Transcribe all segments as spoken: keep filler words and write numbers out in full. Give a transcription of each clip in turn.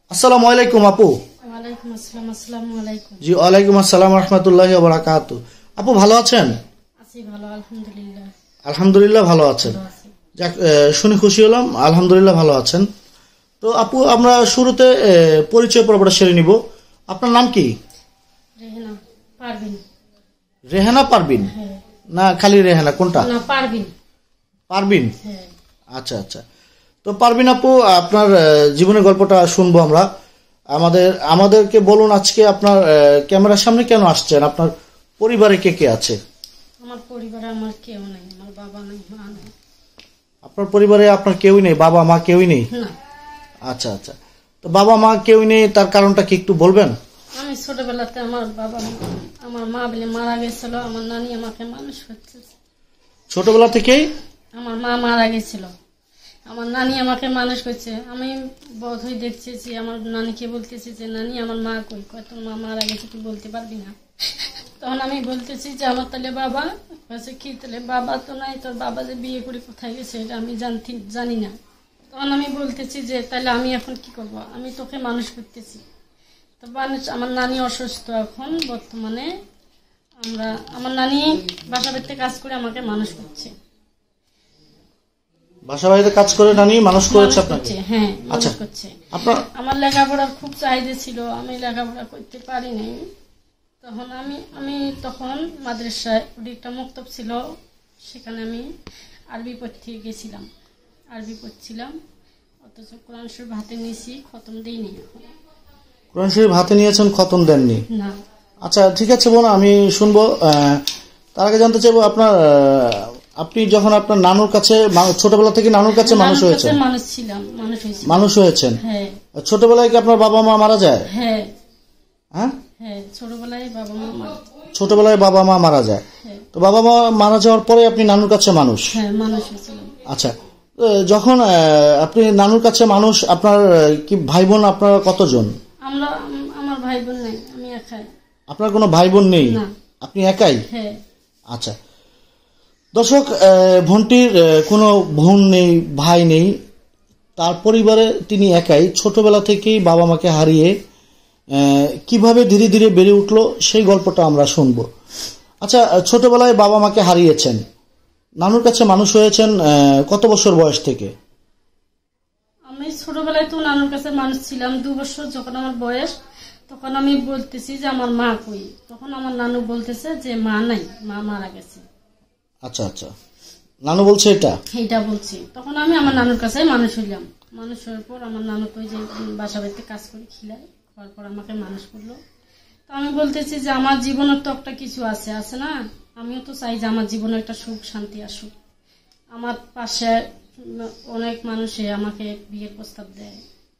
আসসালামু আলাইকুম আপু। ওয়ালাইকুম আসসালাম। আসসালামু আলাইকুম। জি ওয়ালাইকুম আসসালাম রাহমাতুল্লাহি ওয়া বারাকাতু। আপু ভালো আছেন? আছি ভালো, আলহামদুলিল্লাহ। আলহামদুলিল্লাহ ভালো আছেন। ভালো আছি। যাক, শুনে খুশি হলাম, আলহামদুলিল্লাহ ভালো আছেন। তো আপু আমরা শুরুতে পরিচয় পর্বটা সেরে নিব। আপনার নাম কি? রেহানা পারভিন। রেহানা পারভিন? হ্যাঁ। না খালি রেহানা, কোনটা? না পারভিন। পারভিন, হ্যাঁ। আচ্ছা আচ্ছা। তো পারভিন আপু, আপনার জীবনের গল্পটা শুনবো আমরা। আমাদের আমাদেরকে বলুন, আজকে আপনার ক্যামেরার সামনে কেন আসছেন? আপনার পরিবারে কে কে আছে? আমার পরিবারে আমার কেউ নেই, আমার বাবা নেই, মা নেই। আপনার পরিবারে আপনার কেউই নেই, বাবা মা কেউই নেই? না। আচ্ছা আচ্ছা। তো বাবা মা কেউই নেই, তার কারণটা কি একটু বলবেন? আমি ছোটবেলাতে আমার বাবা আমার মা বলে মারা গেছিল, আমার নানি আমাকে মানুষ করছে। ছোটবেলা থেকেই আমার মা মারা গেছিল, আমার নানি আমাকে মানুষ করছে। আমি বোধ হয়ে দেখছি যে আমার নানিকে বলতেছি যে নানি আমার মা কই, কয় তোর মা মারা গেছে, তুই বলতে পারবি না। তখন আমি বলতেছি যে আমার তাহলে বাবা কাছে কি, তাহলে বাবা তো নাই, তোর বাবা যে বিয়ে করে কোথায় গেছে এটা আমি জানতি জানি না। তখন আমি বলতেছি যে তাহলে আমি এখন কি করব, আমি তোকে মানুষ করতেছি। তো মানুষ, আমার নানি অসুস্থ এখন বর্তমানে। আমরা আমার নানি বাসা বাড়িতে কাজ করে আমাকে মানুষ করছে। বাসা বাড়িতে কাজ করে নানি মানুষ করেছে আপনাকে? হ্যাঁ, মানুষ আচ্ছা করছে। আপনার আমার লেখাপড়ার খুব চাহিদা ছিল, আমি লেখাপড়া করতে পারিনি। তখন আমি আমি তখন মাদ্রাসায় একটা মক্তব ছিল, সেখানে আমি আরবি পড়তে গেছিলাম, আরবি পড়ছিলাম। অথচ কোরআন শরীফ হাতে নিয়েছি, খতম দিইনি এখন। কোরআন শরীফ হাতে নিয়েছেন, খতম দেননি? না। আচ্ছা ঠিক আছে বোন, আমি শুনবো। তার আগে জানতে চাইবো, আপনার আপনি যখন আপনার নানুর কাছে ছোটবেলা থেকে নানুর কাছে মানুষ হয়েছেন? মানুষ ছিলাম, মানুষ হয়েছি। মানুষ হয়েছেন? হ্যাঁ। ছোটবেলায় কি আপনার বাবা মা মারা যায়? হ্যাঁ। হ্যাঁ হ্যাঁ, ছোটবেলায় বাবা মা মারা ছোটবেলায় বাবা মা মারা যায়। তো বাবা মা মারা যাওয়ার পরে আপনি নানুর কাছে মানুষ? হ্যাঁ, মানুষ হয়েছিলাম। আচ্ছা, যখন আপনি নানুর কাছে মানুষ, আপনার কি ভাই বোন আপনারা কতজন? আমরা আমার ভাই বোন নেই, আমি একাই। আপনার কোনো ভাই বোন নেই? না। আপনি একাই? হ্যাঁ। আচ্ছা দর্শক, বোনটির কোনো বোন নেই, ভাই নেই, তার পরিবারে তিনি একাই। ছোটবেলা থেকেই বাবা মাকে হারিয়ে কিভাবে ধীরে ধীরে বেড়ে উঠলো সেই গল্পটা আমরা শুনবো। আচ্ছা, ছোটবেলায় বাবা মাকে হারিয়েছেন, নানুর কাছে মানুষ হয়েছেন কত বছর বয়স থেকে? আমি ছোটবেলায় তো নানুর কাছে মানুষ ছিলাম দু বছর, যখন আমার বয়স তখন আমি বলতেছি যে আমার মা কই, তখন আমার নানু বলতেছে যে মা নাই, মা মারা গেছে। আচ্ছা আচ্ছা, নানু বলছে এটা? এইটা বলছি। তখন আমি আমার নানুর কাছে মানুষ হইলাম। মানুষ হওয়ার পর আমার নানু কই যে বাসা বাড়িতে কাজ করে খিলাই, খাওয়ার পর আমাকে মানুষ করলো। তো আমি বলতেছি যে আমার জীবনের তো একটা কিছু আছে আছে না, আমিও তো চাই যে আমার জীবনে একটা সুখ শান্তি আসুক। আমার পাশে অনেক মানুষে আমাকে বিয়ের প্রস্তাব দেয়,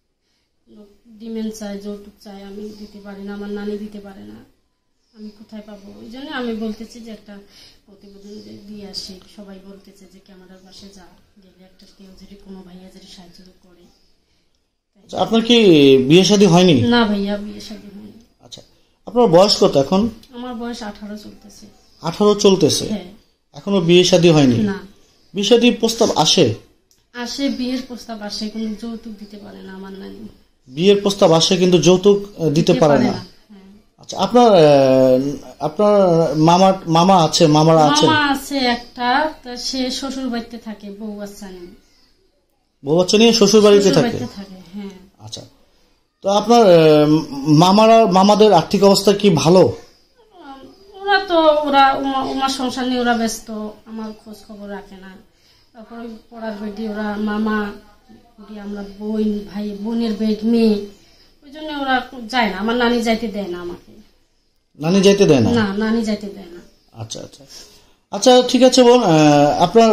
ডিমেন্ড চায়, যৌতুক চায়, আমি দিতে পারি না, আমার নানি দিতে পারে না, আমি কোথায় পাবো? ওই জন্য আমি বলতেছি যে একটা প্রতিবেদন দিয়ে আসি। সবাই বলতেছে যে ক্যামেরার পাশে যা, গেলে একটা কেউ যদি কোনো ভাইয়া যদি সাহায্য করে। আপনার কি বিয়ে শাদী হয়নি? না ভাইয়া, বিয়ে শাদী হয়নি। আচ্ছা, আপনার বয়স কত এখন? আমার বয়স আঠারো চলতেছে। আঠারো চলতেছে? হ্যাঁ। এখনো বিয়ে শাদী হয়নি? না। বিয়ে শাদীর প্রস্তাব আসে? আসে, বিয়ের প্রস্তাব আসে, কিন্তু যৌতুক দিতে পারে না আমার নানি। বিয়ের প্রস্তাব আসে কিন্তু যৌতুক দিতে পারে না? আচ্ছা, আপনার আপনার মামা মামা আছে, মামারা আছে? মামা আছে একটা, সে শ্বশুর বাড়িতে থাকে, বউ বাচ্চা নিয়ে। বউ বাচ্চা নিয়ে শ্বশুর বাড়িতে থাকে? হ্যাঁ। আচ্ছা, তো আপনার মামারা মামাদের আর্থিক অবস্থা কি ভালো? ওরা তো ওরা ওমার সংসার নিয়ে ওরা ব্যস্ত, আমার খোঁজ খবর রাখে না। তারপরে পড়ার বেডি ওরা মামা, আমরা বোন, ভাই বোনের বেড মেয়ে, ওই জন্য ওরা যায় না। আমার নানি যাইতে দেয় না আমাকে। নানি যাইতে দেয় না? না, নানি যাইতে দেয় না। আচ্ছা আচ্ছা আচ্ছা, ঠিক আছে বোন, আপনার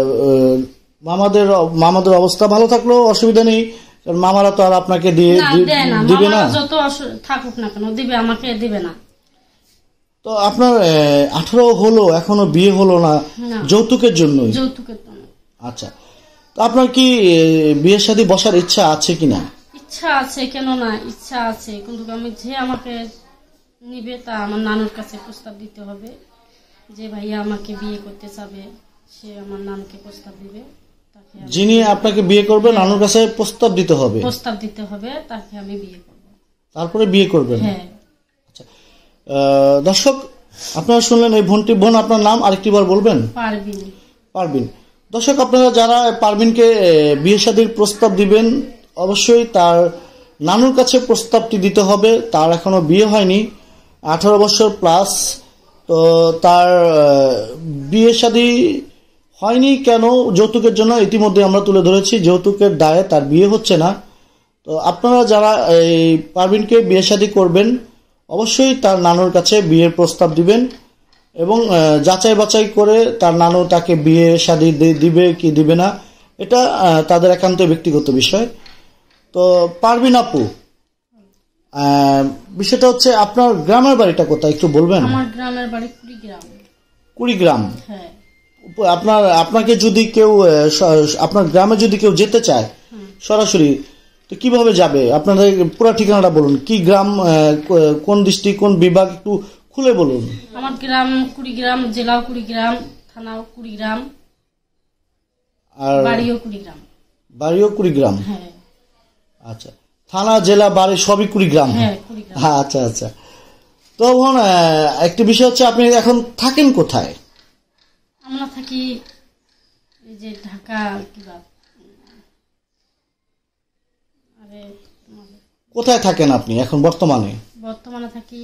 মামাদের মামাদের অবস্থা ভালো থাকলেও অসুবিধা নেই, কারণ মামারা তো আর আপনাকে দিয়ে দিবে না। যত থাকুক না কেন দিবে, আমাকে দিবে না। তো আপনার আঠারো হলো, এখনো বিয়ে হলো না, যৌতুকের জন্য? যৌতুকের জন্য। আচ্ছা, তো আপনার কি বিয়ের সাথে বসার ইচ্ছা আছে কিনা? ইচ্ছা আছে, কেন না, ইচ্ছা আছে, কিন্তু আমি যে আমাকে নিবে তা আমার নানুর কাছে প্রস্তাব দিতে হবে। যে ভাইয়া আমাকে বিয়ে করতে চাবে সে আমার নানুকে প্রস্তাব দিবে, তা যিনি আপনাকে বিয়ে করবে নানুর কাছে প্রস্তাব দিতে হবে, প্রস্তাব দিতে হবে, তাকে আমি বিয়ে করব, তারপরে বিয়ে করবেন। হ্যাঁ। আচ্ছা দর্শক, আপনারা শুনলেন এই বোনটি। বোন, আপনার নাম আরেকটিবার বলবেন? পারবিন। পারবিন। দর্শক, আপনারা যারা পারবিনকে বিয়ে শাদীর প্রস্তাব দিবেন, অবশ্যই তার নানুর কাছে প্রস্তাবটি দিতে হবে। তার এখনো বিয়ে হয়নি, আঠারো বছর প্লাস। তো তার বিয়ে শাদী হয়নি কেন? যৌতুকের জন্য। ইতিমধ্যে আমরা তুলে ধরেছি যৌতুকের দায়ে তার বিয়ে হচ্ছে না। তো আপনারা যারা এই পারবিনকে বিয়ে শাদী করবেন, অবশ্যই তার নানুর কাছে বিয়ের প্রস্তাব দিবেন এবং যাচাই বাছাই করে তার নানু তাকে বিয়ে শাদী দিবে কি দিবে না, এটা তাদের একান্ত ব্যক্তিগত বিষয়। তো পারবিন আপু, বিষয়টা হচ্ছে আপনার গ্রামের বাড়িটা কোথায় একটু বলবেন? আমার গ্রামের বাড়ি কুড়িগ্রাম। কুড়িগ্রাম, হ্যাঁ। আপনার আপনাকে যদি কেউ আপনার গ্রামে যদি কেউ যেতে চায় সরাসরি, তো কিভাবে যাবে? আপনাদের পুরো ঠিকানাটা বলুন। কি গ্রাম, কোন ডিস্ট্রিক্ট, কোন বিভাগ, একটু খুলে বলুন। আমার গ্রাম কুড়িগ্রাম, জেলাও কুড়িগ্রাম, থানাও কুড়িগ্রাম, আর বাড়িও কুড়িগ্রাম। বাড়িও কুড়িগ্রাম, হ্যাঁ। আচ্ছা, থানা জেলা বাড়ি সবই কুড়িগ্রাম। হ্যাঁ, কুড়িগ্রাম। আচ্ছা আচ্ছা। তো বোন, একটি বিষয় হচ্ছে আপনি এখন থাকেন কোথায়? আমরা থাকি এই যে ঢাকা, কিবা আরে কোথায় থাকেন আপনি এখন বর্তমানে? বর্তমানে থাকি,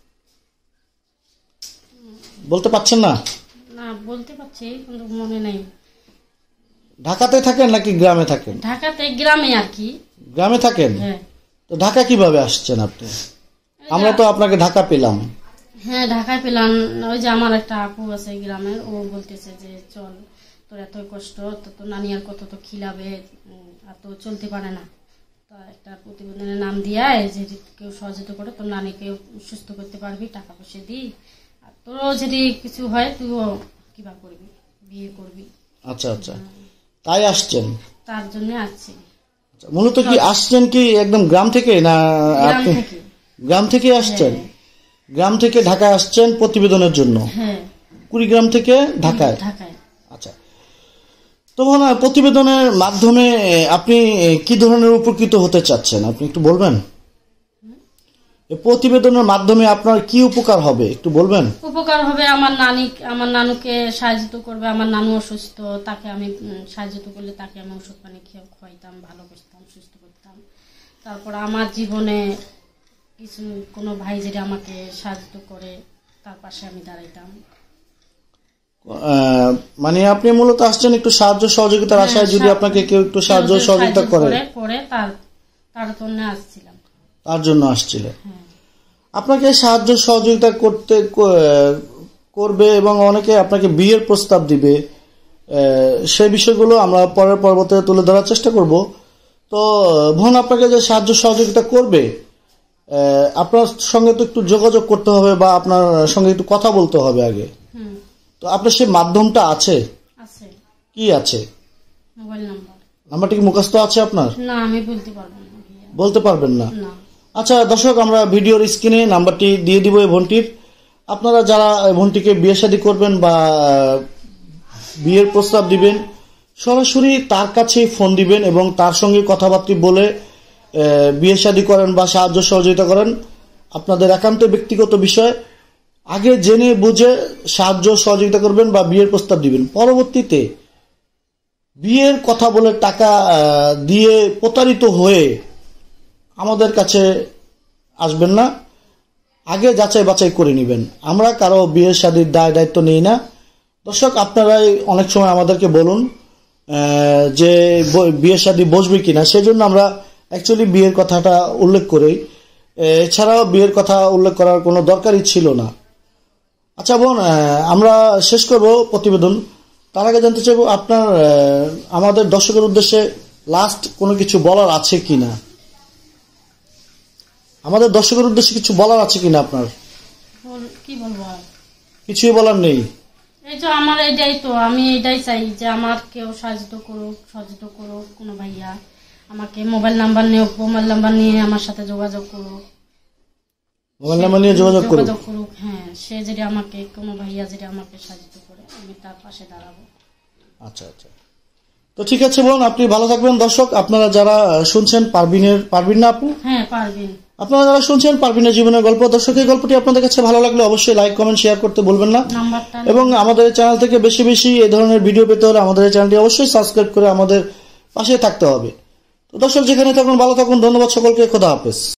বলতে পারছেন না? না, বলতে পারছি কিন্তু মনে নেই। ঢাকাতে থাকেন নাকি গ্রামে থাকেন? ঢাকাতে, গ্রামে আর কি। গ্রামে থাকেন? হ্যাঁ। তো ঢাকা কিভাবে আসছেন আপনি? আমরা তো আপনাকে ঢাকা পেলাম। হ্যাঁ, ঢাকায় পেলাম। ওই যে আমার একটা আপু আছে গ্রামের, ও বলতেছে যে চল, তোর এত কষ্ট, তো তোর নানি আর কত তো খিলাবে, আর তো চলতে পারে না, তা একটা প্রতিবেদনের নাম দিয়া যে কেউ সহযোগিতা করে তোর নানিকে সুস্থ করতে পারবি, টাকা পয়সা দিই, আর তোরও যদি কিছু হয় তুইও কিবা করবি, বিয়ে করবি। আচ্ছা আচ্ছা, তাই আসছেন? তার জন্য আসছি। মূলত কি আসছেন কি একদম গ্রাম থেকে না? আপনি গ্রাম থেকে আসছেন? গ্রাম থেকে ঢাকায় আসছেন প্রতিবেদনের জন্য? হ্যাঁ। কুড়িগ্রাম থেকে ঢাকায়? ঢাকায়। আচ্ছা, তো না, প্রতিবেদনের মাধ্যমে আপনি কি ধরনের উপকৃত হতে চাচ্ছেন আপনি একটু বলবেন? প্রতিবেদনের মাধ্যমে আপনার কি উপকার হবে একটু বলবেন? উপকার হবে, আমার নানি, আমার নানুকে সাহায্য করবে। আমার নানু অসুস্থ, তাকে আমি সাহায্য করলে তাকে আমি ওষুধ পানি খেয়ে খাওয়াইতাম, ভালো করতাম, সুস্থ করতাম। তারপর আমার জীবনে কিছু কোনো ভাই যেটা আমাকে সাহায্য করে, তার পাশে আমি দাঁড়াইতাম। মানে আপনি মূলত আসছেন একটু সাহায্য সহযোগিতার আশায়, যদি আপনাকে কেউ একটু সাহায্য সহযোগিতা করে করে তার তার জন্য আসছিলাম। তার জন্য আসছিলেন। আপনাকে সাহায্য সহযোগিতা করতে করবে এবং অনেকে আপনাকে বিয়ের প্রস্তাব দিবে, সেই বিষয়গুলো আমরা পরের পর্বতে তুলে ধরার চেষ্টা করব। তো বোন, আপনাকে যে সাহায্য সহযোগিতা করবে, আপনার সঙ্গে তো একটু যোগাযোগ করতে হবে বা আপনার সঙ্গে একটু কথা বলতে হবে আগে। তো আপনার সেই মাধ্যমটা আছে? আছে। কি আছে? Mobile number. নাম্বারটা কি মুখস্থ আছে আপনার? না, আমি বলতে পারবো না। বলতে পারবেন না? না। আচ্ছা দর্শক, আমরা ভিডিওর স্ক্রিনে নাম্বারটি দিয়ে দিব এই বোনটির। আপনারা যারা বোনটিকে বিয়ে শাদী করবেন বা বিয়ের প্রস্তাব দিবেন, সরাসরি তার কাছে ফোন দিবেন এবং তার সঙ্গে কথাবার্তা বলে বিয়ে শাদী করেন বা সাহায্য সহযোগিতা করেন। আপনাদের একান্ত ব্যক্তিগত বিষয়। আগে জেনে বুঝে সাহায্য সহযোগিতা করবেন বা বিয়ের প্রস্তাব দিবেন। পরবর্তীতে বিয়ের কথা বলে টাকা দিয়ে প্রতারিত হয়ে আমাদের কাছে আসবেন না। আগে যাচাই বাছাই করে নেবেন। আমরা কারো বিয়ের শাদীর দায় দায়িত্ব নেই না। দর্শক, আপনারাই অনেক সময় আমাদেরকে বলুন যে বিয়ের শাদী বসবে কিনা, সেজন্য আমরা অ্যাকচুয়ালি বিয়ের কথাটা উল্লেখ করি। এছাড়াও বিয়ের কথা উল্লেখ করার কোনো দরকারই ছিল না। আচ্ছা বোন, আমরা শেষ করব প্রতিবেদন। তার আগে জানতে চাইব আপনার আমাদের দর্শকের উদ্দেশ্যে লাস্ট কোনো কিছু বলার আছে কিনা? আমাদের দর্শকের উদ্দেশ্যে কিছু বলার আছে কিনা আপনার? কি বলবো, কিছুই বলার নেই। এই তো আমার এটাই তো, আমি এটাই চাই যে আমার কেউ সাহায্য করুক, সহযোগিতা করুক, কোনো ভাইয়া আমাকে মোবাইল নাম্বার নিয়ে মোবাইল নাম্বার নিয়ে আমার সাথে যোগাযোগ করুক। মোবাইল নাম্বার নিয়ে যোগাযোগ করুক। হ্যাঁ, সে যদি আমাকে, কোনো ভাইয়া যদি আমাকে সাহায্য করে, আমি তার পাশে দাঁড়াবো। আচ্ছা আচ্ছা, তো ঠিক আছে বোন, আপনি ভালো থাকবেন। দর্শক, আপনারা যারা শুনছেন পারভিনের, পারভিন না আপু? হ্যাঁ পারবেন। আপনারা যারা শুনছেন পারভিনের জীবনের গল্প, দর্শক এই গল্পটি আপনাদের কাছে ভালো লাগলে অবশ্যই লাইক, কমেন্ট, শেয়ার করতে ভুলবেন না। নাম্বারটা এবং আমাদের চ্যানেল থেকে বেশি বেশি এই ধরনের ভিডিও পেতে হলে আমাদের চ্যানেলটি অবশ্যই সাবস্ক্রাইব করে আমাদের পাশে থাকতে হবে। তো দর্শক, যেখানে থাকুন ভালো থাকুন, ধন্যবাদ সকলকে, খোদা হাফেজ।